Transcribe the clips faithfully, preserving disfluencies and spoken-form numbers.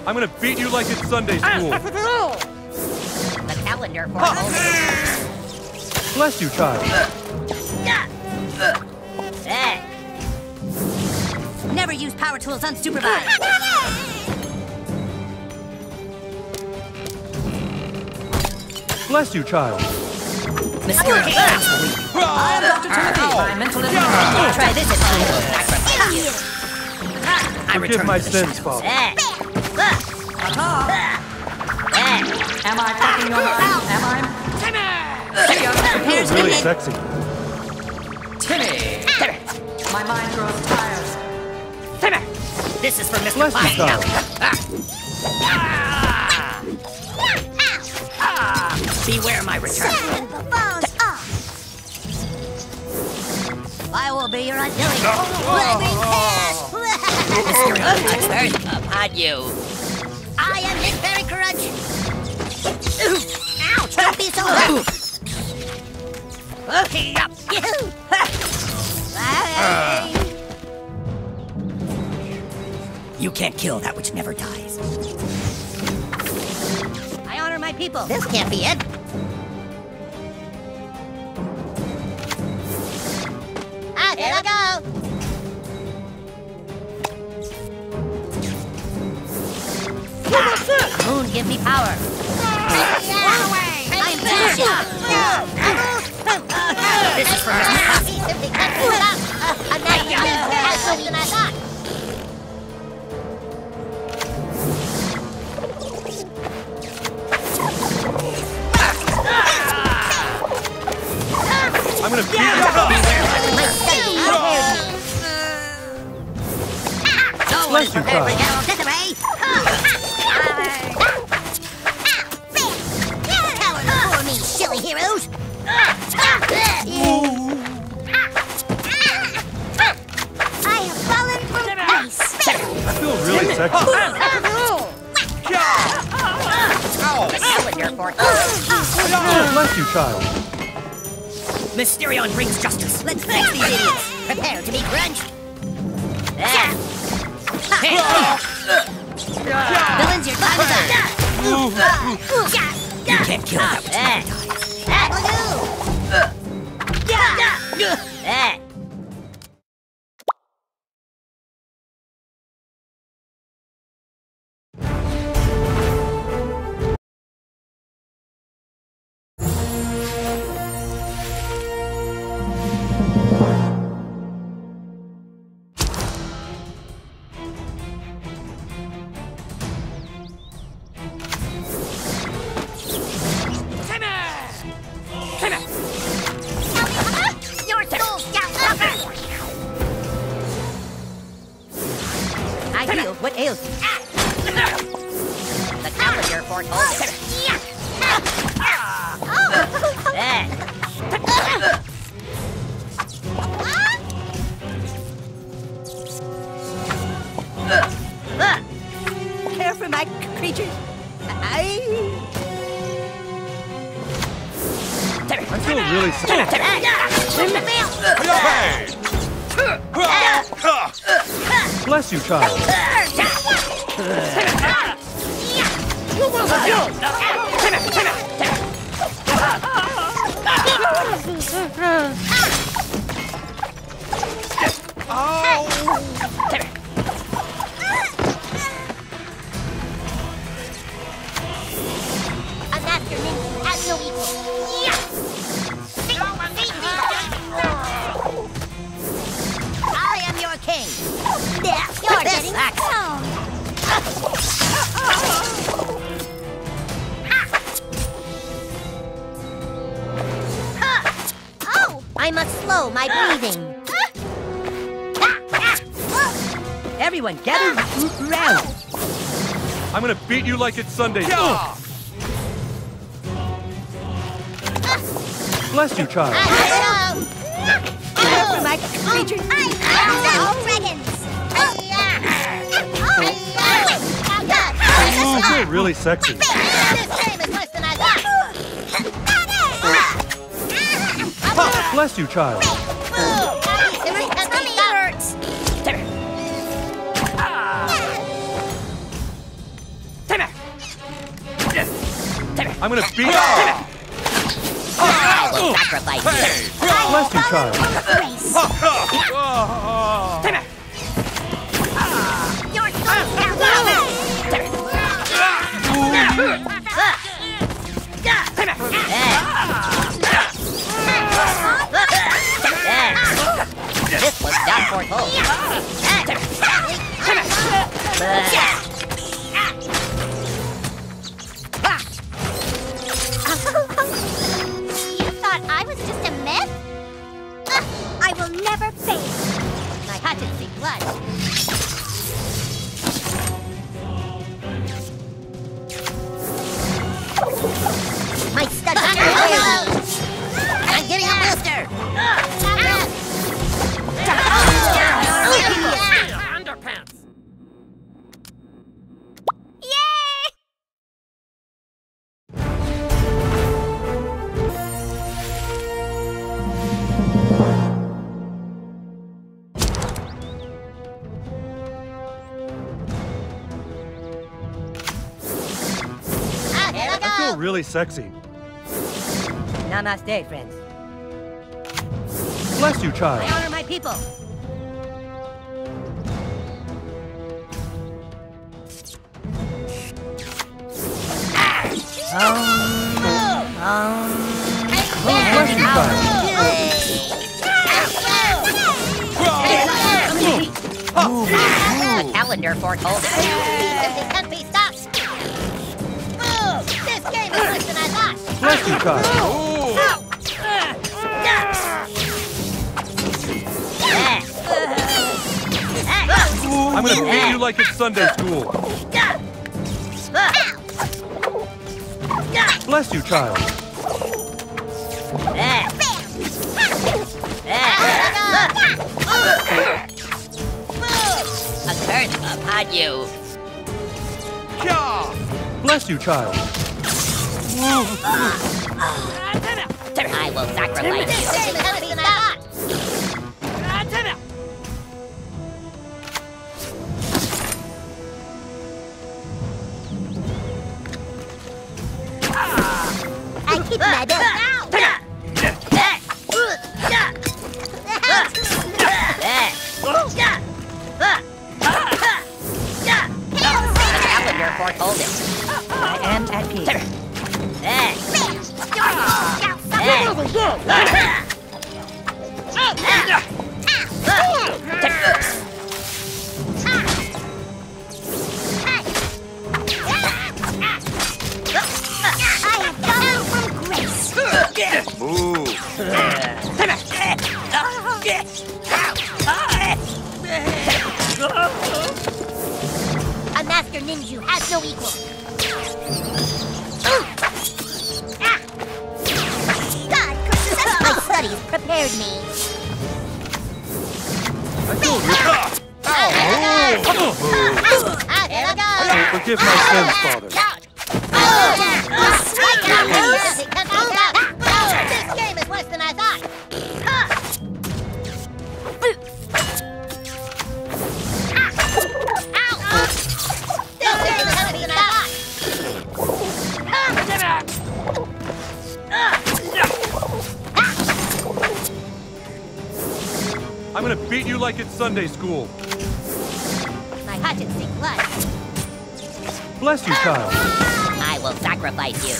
I'm gonna beat you like it's Sunday school. The calendar for oh. Bless you, child. Hey. Never use power tools unsupervised. Bless you, child. Mysterious. I am Doctor Timothy. My mental is try this at I Forgive my sins, Father. Hey. Hey. Am I fucking your mind? Am I? Feels really sexy. Timmy! Timmy! My mind grows tired. Timmy! This is for Mister Bless you, Fine. child. Ah. Ah. Beware my return. I will be your undoing. Mysterio Crunch upon you. I am Nick Berry Crunch. Ouch! Don't be so hurt. Okay, up. You can't kill that which never dies. I honor my people. This can't be it. Ah, here I go. Moon, give me power. I am finished. This is for Mister Coffee. Simply can't pull it up. A night has worse than I thought. I'm gonna beat you up. My study prepared me. No one is prepared for General Disarray. Cower before me, silly heroes. I have fallen from grace. I feel really sexy. The calendar for Oh, bless you, child. Mysterion brings justice. Let's fix these idiots. Prepare to be crunched. Ah. Villains, your time is up. You can't kill that which never dies. Ah. What ails you? The calendar foretold it. Care for my creatures. I... I feel really sexy. Bless you, child. A master ninja has no equal. I am your king. You're getting stoned. Oh! I must slow my breathing. Everyone, gather round. I'm gonna beat you like it's Sunday school. Bless you, child. Care for my creatures. I dragons. Oh, I feel really sexy. This game is worse than I thought. Bless you, child. I'm gonna beat you. I will sacrifice Hey! you. Bless you, child. You're This was not foretold. You thought I was just a myth? Uh, I will never fade. My heart didn't see blood. My stud I'm getting a booster. Underpants. Yay! I feel really sexy. Namaste, friends. Bless you, I child. honor my people. Bless you, child. The calendar foretold it. It can't be stopped. This game is worse than I thought. Bless you, child. I'm gonna beat you like it's Sunday school. Bless you, child. A curse upon you. Bless you, child. I will sacrifice you. This game is worse than I thought. I keep my calendar foretold it. I am at peace. A master ninja has no equal. My studies prepared me. I feel really... Forgive my sins, Father. This game is worse than I thought. This game is worse than I I'm gonna beat you like it's Sunday school. My heart didn't see blood. Bless you, child. I will sacrifice you.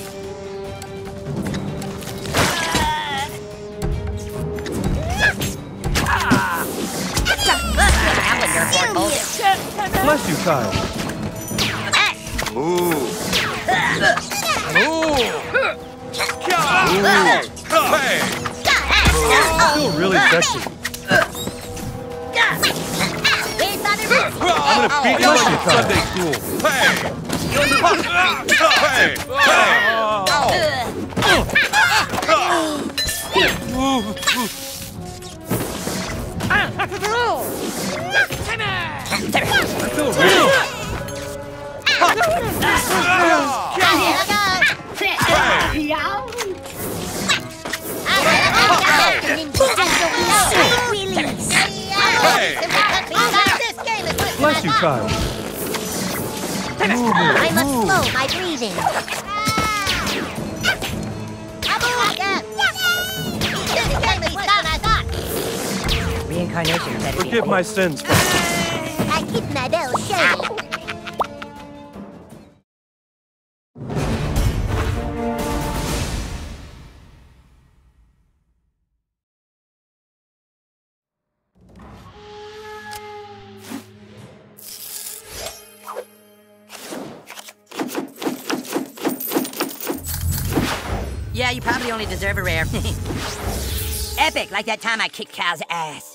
Calendar foretold it. Bless you, child. Ooh. Ooh. Hey! I feel really sexy. I'm gonna beat you like it's Sunday school. Hey! Hey! I feel really... Bless you, child. I must slow my breathing. reincarnation better be Forgive my cool. sins, friend. I keep my bells shady. Yeah, you probably only deserve a rare. Epic, like that time I kicked Cal's ass.